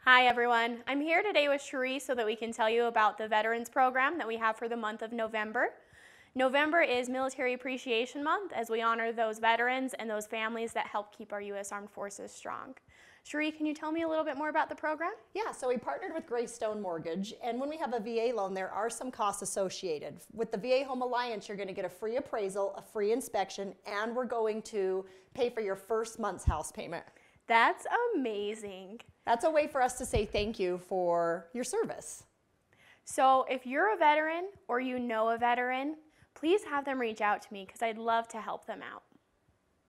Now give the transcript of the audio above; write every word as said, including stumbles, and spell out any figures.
Hi everyone, I'm here today with Cherie so that we can tell you about the Veterans Program that we have for the month of November. November is Military Appreciation Month as we honor those veterans and those families that help keep our U S Armed Forces strong. Cherie, can you tell me a little bit more about the program? Yeah, so we partnered with Greystone Mortgage, and when we have a V A loan, there are some costs associated. With the V A Home Alliance, you're going to get a free appraisal, a free inspection, and we're going to pay for your first month's house payment. That's amazing. That's a way for us to say thank you for your service. So if you're a veteran or you know a veteran, please have them reach out to me because I'd love to help them out.